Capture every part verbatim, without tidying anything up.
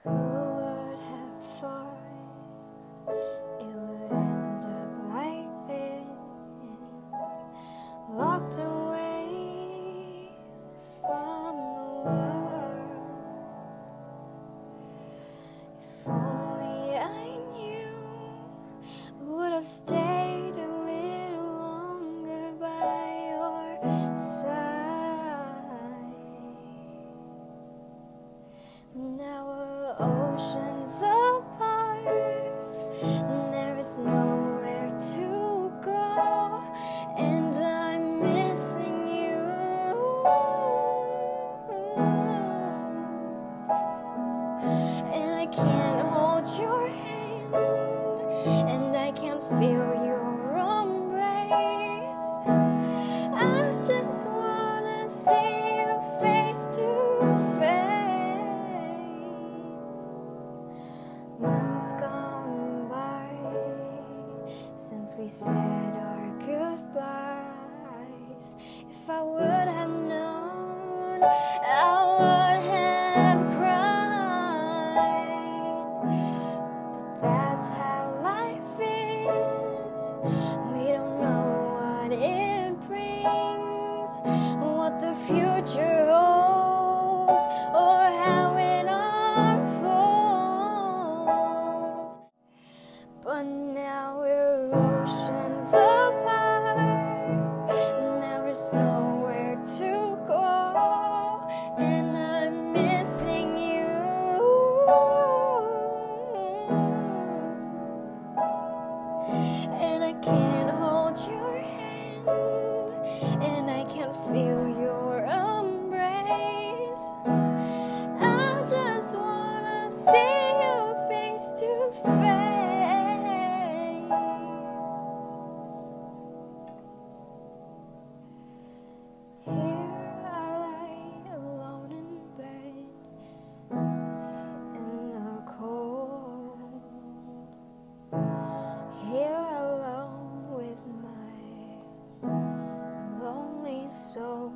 Who would have thought it would end up like this? Locked away from the world. If only I knew, would have stayed a little longer by your side. Now we're oceans apart, and there is nowhere to go, and I'm missing you. And I can't hold your hand, and I can't feel your embrace. I just wanna see you face to face. Months gone by since we said our goodbyes. If I would have known, I would have cried. But that's how life is. We don't know what it brings, what the future holds, or how it unfolds. But now we're oceans apart, and there is nowhere to go, and I'm missing you. And I can't hold your hand, and I can't feel your embrace. I just wanna see you face to face. Here I lie alone in bed in the cold. Here alone with my lonely soul.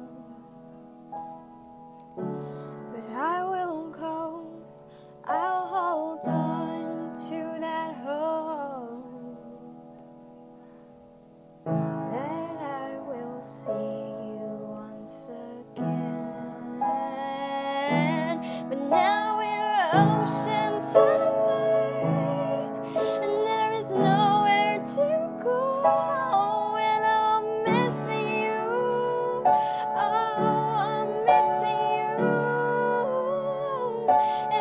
But I will go, I'll hold on to that hope, that I will see you once again. But now we're oceans apart, and there is nowhere to go, and I'm missing you. Oh, I'm missing you.